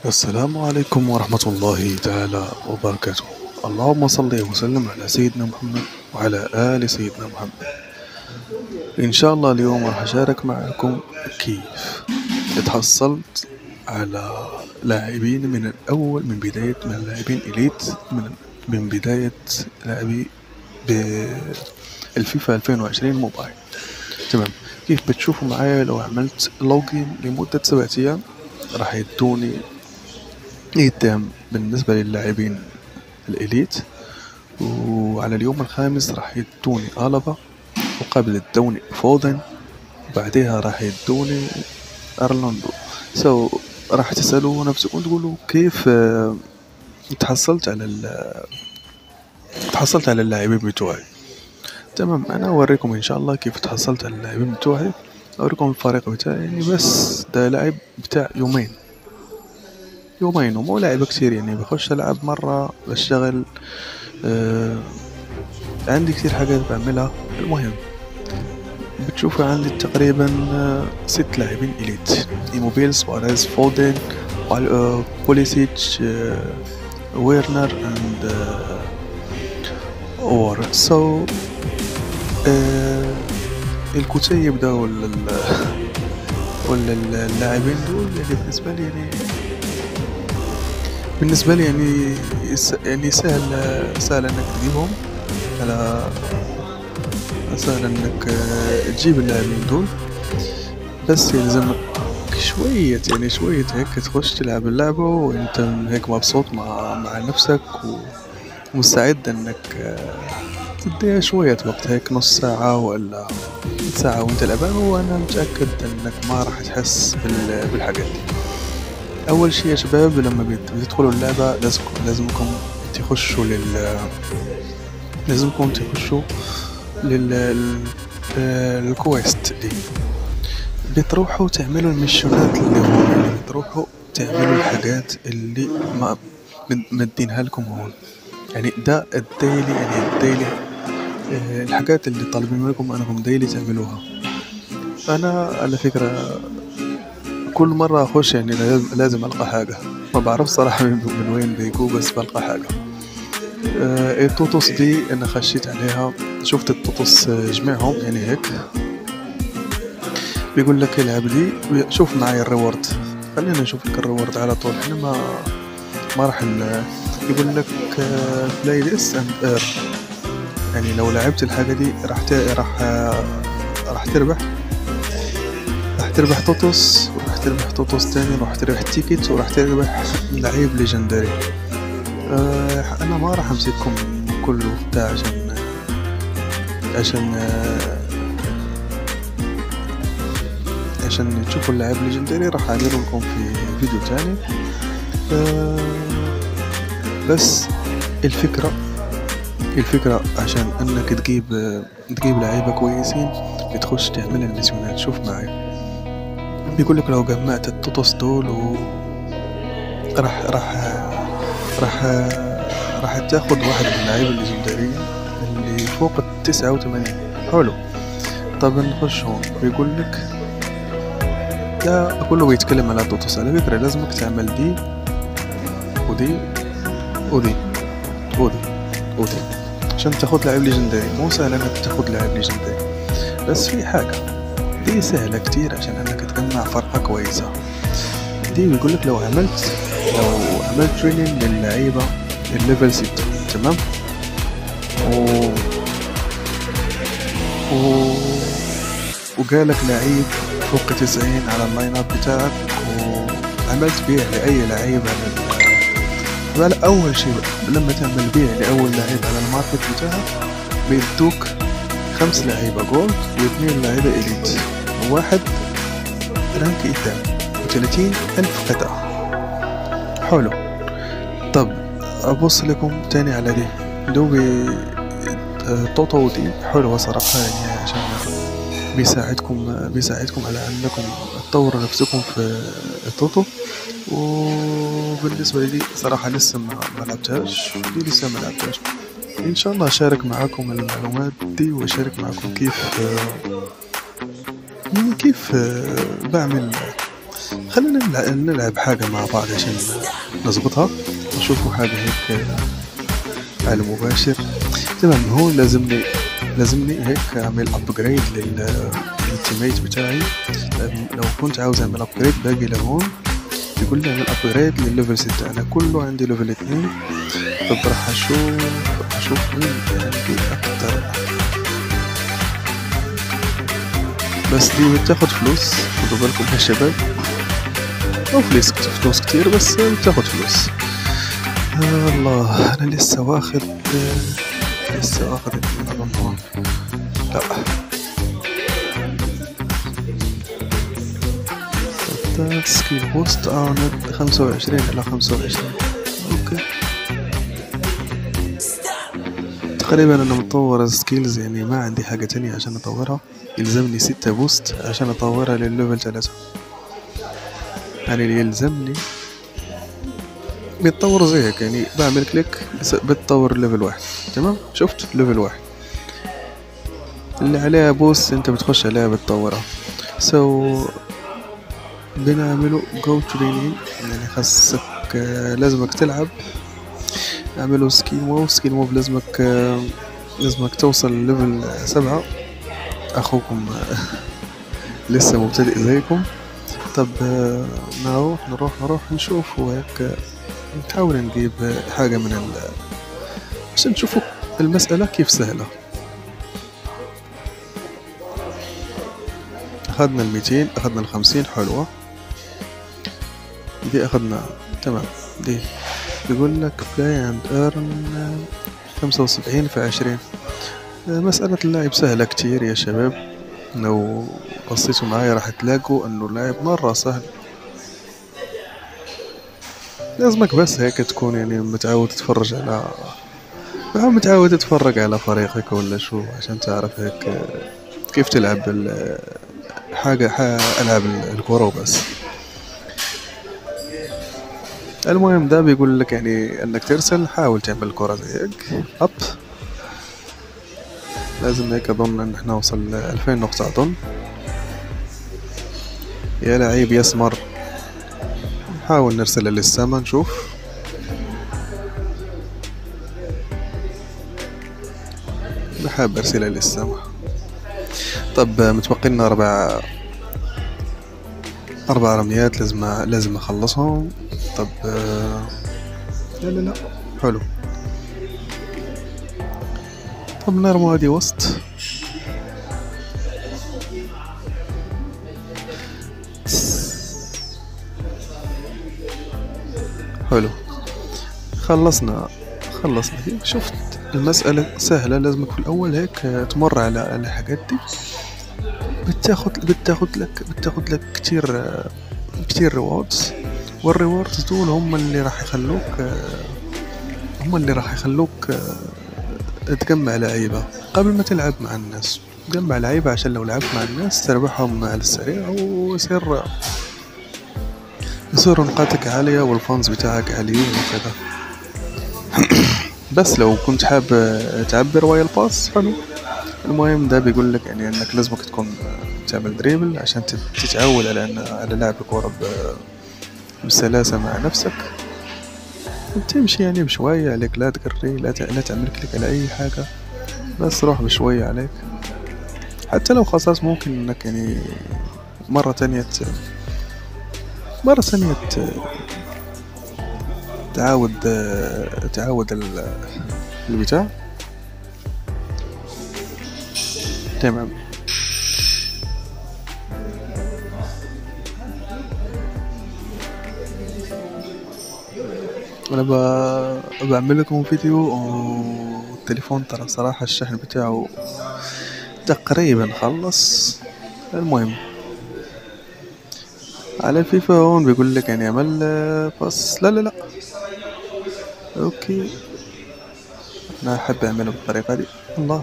السلام عليكم ورحمة الله تعالى وبركاته. اللهم صل وسلم على سيدنا محمد وعلى آل سيدنا محمد. إن شاء الله اليوم راح أشارك معكم كيف تحصلت على لاعبين من الأول، من بداية من لاعبين إليت، من بداية لاعبي بالفيفا 2020 موبايل. تمام، كيف بتشوفوا معايا لو عملت لوجين لمدة 7 أيام راح يدوني إيتام بالنسبة للاعبين الإليت، وعلى اليوم الخامس راح يدوني ألابا، وقبل يدوني فودن، وبعدها راح يدوني أرلاندو. راح تسألوا نفسكم تقولوا كيف تحصلت على اللاعبين بتوعي. تمام، أنا أوريكم إن شاء الله كيف تحصلت على اللاعبين بتوعي، أوريكم الفريق بتاعي. يعني بس ده لاعب بتاع يومين ومو لاعب كتير، يعني بخش ألعب مرة بشتغل. عندي كتير حاجات بعملها. المهم بتشوفوا عندي تقريبا 6 لاعبين إليت: إيموبيل، سواريز، فودن، بوليسيتش، ويرنر and اور الكتيب ده ولا اللاعبين دول، يعني بالنسبة لي يعني سهل انك تجيبهم، سهل انك تجيب اللاعبين دول، بس يلزمك شوية هيك تخش تلعب اللعبة وانت هيك مبسوط مع نفسك ومستعد انك تديها شوية وقت، هيك نص ساعة ولا ساعة وانت لعبان، وانا متأكد انك ما راح تحس بالحاجات دي. اول شيء يا شباب، لما بتدخلوا اللعبة لازمكم تخشوا للكويست دي. بتروحوا تعملوا المشونات اللي هون، يعني بتروحوا تعملوا الحاجات اللي ما مدينها لكم هون. يعني ده الديلي، الحاجات اللي طالبين منكم انكم ديلي تعملوها. انا على فكرة كل مرة اخش يعني لازم القى حاجة، ما بعرف صراحة من وين بيجوا، بس بلقى حاجة. التوتوس دي انا خشيت عليها، شفت التوتوس جمعهم يعني هيك. بيقول لك العب دي، شوف معي الريورد. خلينا نشوف لك الريورد على طول، احنا ما راح يقول لك بلاي ذس اند اير. يعني لو لعبت الحاجة دي راح تربح توتوس، وراح تربح توتوس تاني، وراح تربح تيكت، وراح تربح لعيب ليجندري. انا ما راح امسككم كله بتاع عشان تشوفوا اللعيب ليجندري، راح اعمله لكم في فيديو تاني. بس الفكرة عشان انك تجيب لعيبة كويسين بتخش تعمل الميسيونات. شوف معي، بيقولك لو جمعت التوتوس دول راح تاخد واحد من اللعيبة الليجندرية اللي فوق 89. حلو. طب نخش هون، بيقولك ده كله بيتكلم على التوتوس. على فكرة لازمك تعمل دي ودي عشان تاخد لاعب ليجندري. مو سهل انك تاخد لاعب ليجندري، بس في حاجة دي سهلة كتير عشان انك تجمع فرقة كويسة. دي بيقولك لو عملت تريننج للعيبة الليفل 6، تمام، وقالك لعيب فوق 90 على اللاين اب بتاعك، وعملت بيع لأي لعيب على أول شيء لما تعمل بيع لأول لعيب على الماركت بتاعك بيدوك 5 لعيبة جولد، و2 لعيبة إليت، و1 رانك إيتام، و30,000 قطعة. حلو. طب أبص لكم تاني على دي توتو دي حلوة صراحة، يعني عشان بيساعدكم على أنكم تطوروا نفسكم في التوتو. وبالنسبة لي صراحة لسه ما لعبتهاش، إن شاء الله أشارك معاكم المعلومات دي، وأشارك معاكم كيف بعمل خلينا نلعب حاجة مع بعض عشان نظبطها، نشوفوا حاجة هيك على مباشر. تمام، هو لازمني هيك اعمل ابجريد للتيميت بتاعي. لو كنت عاوز اعمل ابجريد باجي لهون يقول لي اعمل ابجريد للليفل 6. انا كله عندي ليفل 2. طب راح اشوف مين عندي اكتر. بس دي بتاخد فلوس، خدوا بالكم يا شباب. او فلوس كتير، بس بتاخد فلوس. الله، انا لسه واخد اظن لا سكيل بوست ند 25 إلى 25. اوكي، تقريبا انا مطور سكيلز، يعني ما عندي حاجة تانية عشان اطورها. يلزمني 6 بوست عشان اطورها للليفل 3. يعني اللي يلزمني بيتطور زي هيك، يعني بعمل كليك بتطور ليفل 1. تمام، شفت ليفل 1 اللي عليها بوست انت بتخش عليها بتطورها. بنعمله جو تريننج، يعني خاصك لازمك تلعب. اعملوا سكيل موف لازمك توصل لليفل 7. اخوكم لسه مبتدئ زيكم. طب نروح نشوف وهيك، نحاول نجيب حاجة من عشان نشوفوا المسألة كيف سهلة. اخذنا 200، اخذنا 50، حلوة دي اخذنا. تمام، دي بيقول لك play and earn 75 في 20. مسألة اللعب سهلة كتير يا شباب. لو بصيتوا معايا راح تلاقوا انه اللعب مرة سهل. لازمك بس هيك تكون يعني متعود تتفرج على فريقك ولا شو، عشان تعرف هيك كيف تلعب ألعاب الكرة وبس. المهم ده بيقول لك يعني انك ترسل، حاول تعمل كرة زي هيك اب. لازم هيك اظن ان احنا نوصل 2000 نقطة اظن. يا لعيب يسمر، نحاول نرسل للسما نشوف. بحب ارسلها للسما. طب متبقي لنا 4 رميات لازم اخلصهم. طب لا حلو. طب نرمو هذه وسط. حلو، خلصنا هيك. شفت المسألة سهلة. لازمك في الأول هيك تمر على الحاجات دي. بتاخد لك كتير ريوردز. والريوردز دول هم اللي راح يخلوك تجمع لعيبة قبل ما تلعب مع الناس. تجمع لعيبة عشان لو لعبت مع الناس تربحهم على السريع، ويصير نقاطك عالية والفونز بتاعك عاليين وكذا. بس لو كنت حاب تعبر رويال باس حلو. المهم ده بيقول لك يعني انك لازمك تكون تعمل دريبل عشان تتعود على لعب الكورة بسلاسة مع نفسك. وتمشي يعني بشوية عليك، لا تقري، لا تعمل كليك على اي حاجة، بس روح بشوية عليك. حتى لو خسرت ممكن انك يعني مرة ثانية تعاود البتاع. تمام، انا بعمل لكم فيديو. والتليفون ترى صراحة الشحن بتاعه تقريبا خلص. المهم على الفيفا هون بيقول لك يعني عمل بس لا اوكي. انا احب اعمله بالطريقة دي. الله،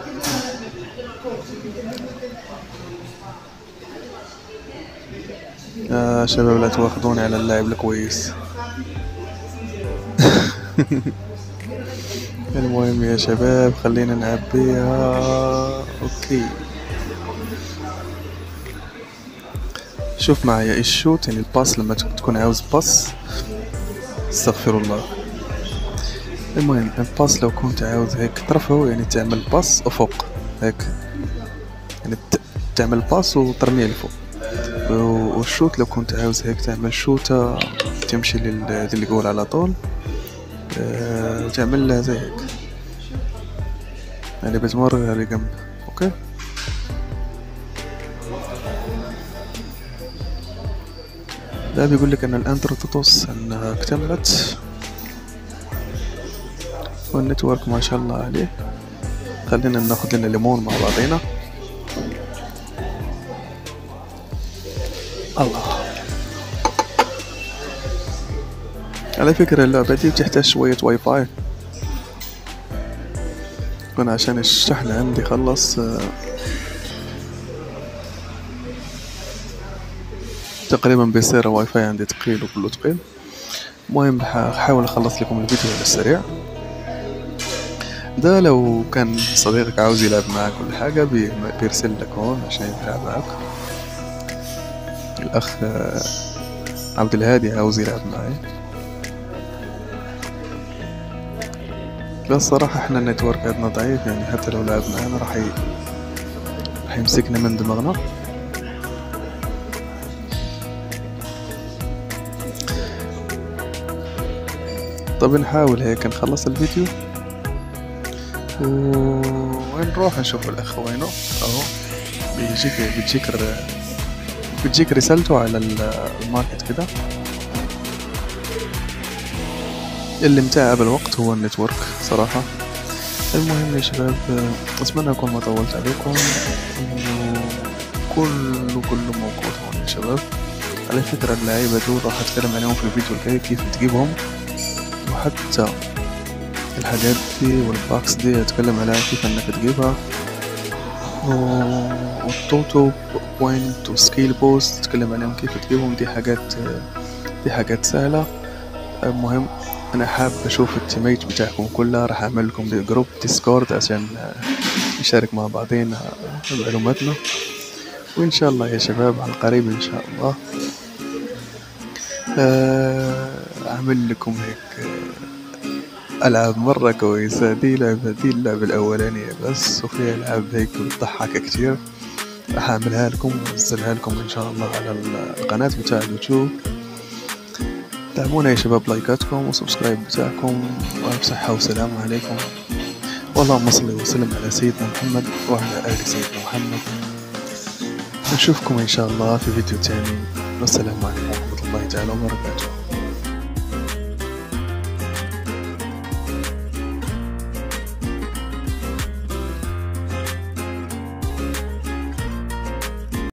يا شباب لا تواخذوني على اللاعب الكويس. المهم يا شباب خلينا نعبيها. اوكي، شوف معايا الشوت يعني الباس لما تكون عاوز باس، استغفر الله. المهم الباس لو كنت عاوز هيك ترفعه يعني تعمل باس افق هيك، يعني تعمل باس وترميه لفوق. والشوت لو كنت عاوز هيك تعمل شوتة تمشي للجول على طول، تعمل لها زي هيك يعني بتمرر لجنب. اوكي ده بيقول لك ان الانترتوتوس انها اكتملت والنتورك ما شاء الله عليه. خلينا ناخد لنا ليمون مع بعضينا. الله. على فكرة اللعبة دي بتحتاج شوية واي فاي، وانا عشان الشحن عندي خلص تقريبا بيصير واي فاي عندي تقيل وكله تقيل. المهم هحاول اخلص لكم الفيديو على السريع. ده لو كان صديقك عاوز يلعب معك كل حاجة بيرسل لك هون عشان يلعب معك. الاخ عبد الهادي عاوز يلعب معي، بس صراحة احنا النتورك عندنا ضعيف، يعني حتى لو لعب معنا راح يمسكنا من دماغنا. طب نحاول هيك نخلص الفيديو وين نروح نشوف الاخ وينه. اهو بتجيك رسالته على الماركت كده. اللي متعب الوقت هو النتورك صراحة. المهم يا شباب اتمنى اكون ما طولت عليكم، كله موجود هون يا شباب. على فكرة اللعيبة دول راح اتكلم عليهم في الفيديو الجاي كيف تجيبهم، وحتى الحاجات دي والباكس دي اتكلم عليها كيف انك تجيبها، والتوتو بوينت وسكيل بوست اتكلم عليهم كيف تجيبهم. دي حاجات سهلة. المهم انا حاب اشوف التيميت بتاعكم كلها، راح اعمل لكم جروب ديسكورد عشان نشارك مع بعضين معلوماتنا. وان شاء الله يا شباب عن قريب ان شاء الله اعمل لكم هيك العاب مرة كويسة. دي اللعبة الاولانية بس، وفي العاب هيك بتضحك كتير راح اعملها لكم وانزلها لكم ان شاء الله على القناة بتاع اليوتيوب. دعمونا يا شباب لايكاتكم وسبسكرايب بتاعكم، والف صحة وسلام عليكم، واللهم صل وسلم على سيدنا محمد وعلى آل سيدنا محمد. نشوفكم ان شاء الله في فيديو تاني، والسلام عليكم ورحمة الله تعالى وبركاته.